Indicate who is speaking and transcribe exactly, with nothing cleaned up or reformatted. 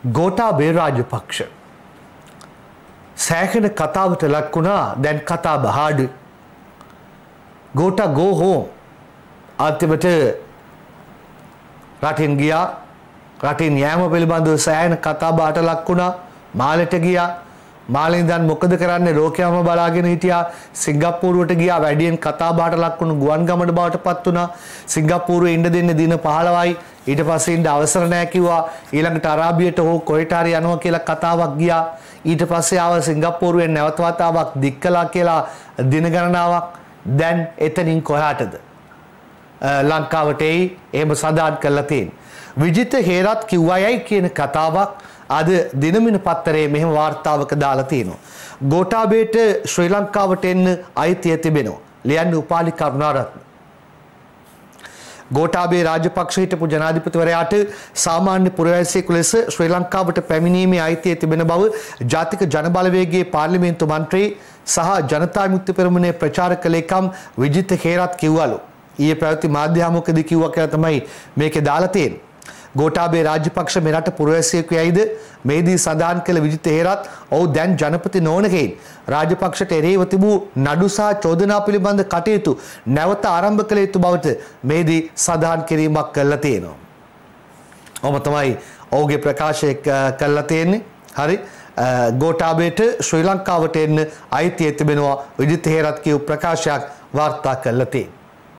Speaker 1: ගෝඨාභය රාජපක්ෂ සෑහෙන කතාවට ලක් වුණා. දැන් කතා බහාඩු. Gota go home. අන්තිමට රටින් ගියා. රටින් යෑම පිළිබඳව සෑහෙන කතා බහට ලක් වුණා. මාලෙට ගියා. මාලෙන් දැන් මොකද කරන්නේ? ලෝකයම බලාගෙන හිටියා. සිංගප්පූරුවට ගියා. වැඩියෙන් කතා බහට ලක් වුණු ගුවන් ගමන බවට පත් වුණා. සිංගප්පූරුවේ ඉන්න දෙන්නේ දින පහළොවයි. ඊට පස්සේ ඉන්න අවසර නැහැ කිව්වා. ඊළඟට අරාබියට හෝ කොහෙට හරි යනවා කියලා කතාවක් ගියා. ඊට පස්සේ ආව සිංගප්පූරුවෙන් නැවත වතාවක් දික්කලා කියලා දින ගණනාවක්. දැන් එතනින් කොහාටද? ලංකාවට එයි. එහෙම සඳහන් කරලා තියෙන. විජිත හේරත් කිව්වයයි කියන කතාවක් අද දිනමින පත්තරේ මෙහෙම වාර්තාවක දාලා තියෙනවා. ගෝඨාභයට ශ්‍රී ලංකාවට එන්න අයිතිය තිබෙනවා. ලියන්නේ උපාලි කරුණාරත්න. ගෝඨාභය රාජපක්ෂ හිටපු ජනාධිපතිවරයාට සාමාන්‍ය පුරවැසියෙකු ලෙස ශ්‍රී ලංකාවට පැමිණීමේ අයිතිය තිබෙන බව ජාතික ජනබලවේගයේ පාර්ලිමේන්තු මන්ත්‍රී සහ ජනතා විමුක්ති පෙරමුණේ ප්‍රචාරක ලේකම් විජිත හේරත් කිව්වලු. ඊයේ පැවති මාධ්‍ය හමුවකදී කිව්වා කියලා තමයි මේකේ දාලා තියෙන්නේ. ගෝඨාභය රාජපක්ෂ මෙරට පුරවැසියෙකු යයිද මේදී සඳහන් කළ විජිත හේරත් ඔහු දැන් ජනපති නොවනකෙයින් රාජපක්ෂට එරෙහිව තිබූ නඩු සහ චෝදනා පිළිබඳ කටයුතු නැවත ආරම්භ කළ යුතු බවට මේදී සඳහන් කිරීමක් කළා තියෙනවා. ඔබ තමයි ඔහුගේ ප්‍රකාශය කළා තියෙන්නේ. හරි. ගෝඨාභයට ශ්‍රී ලංකාවට එන්න අයිතිය තිබෙනවා විජිත හේරත් කියු ප්‍රකාශයක් වාර්තා කළා තියෙනවා.